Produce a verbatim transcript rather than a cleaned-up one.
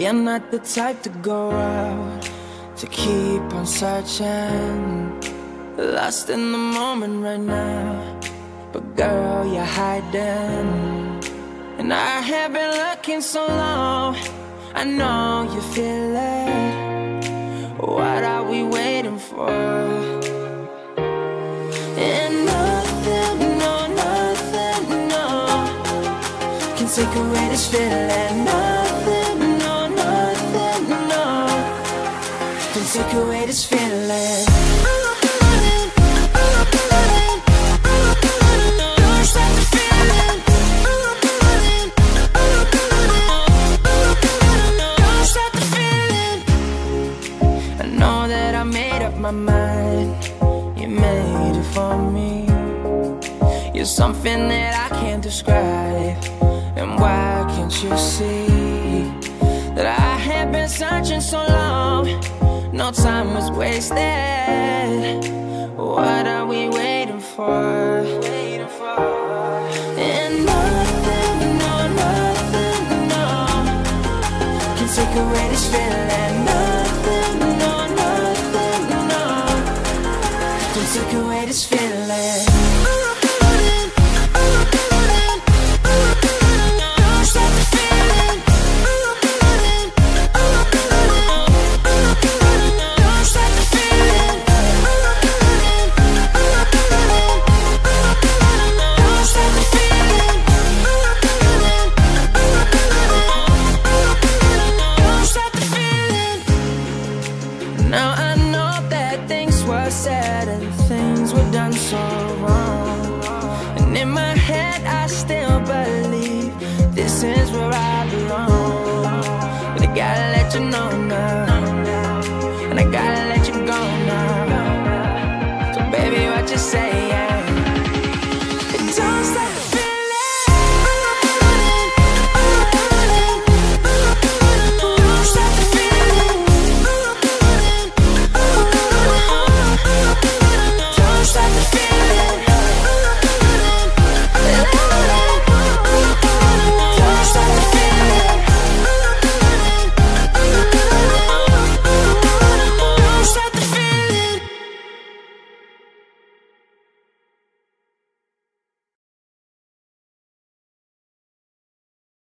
You're not the type to go out, to keep on searching, lost in the moment right now. But girl, you're hiding, and I have been looking so long. I know you feel it. What are we waiting for? And nothing, no, nothing, no can take away this feeling. Nothing, no, nothing, no can take away this feeling. My mind, you made it for me. You're something that I can't describe. And why can't you see that I have been searching so long? No time was wasted. What are we waiting for? And nothing, no, nothing, no can take away this feeling. Nothing, no, nothing, no can take away this feeling. Now I know that things were said and things were done so wrong.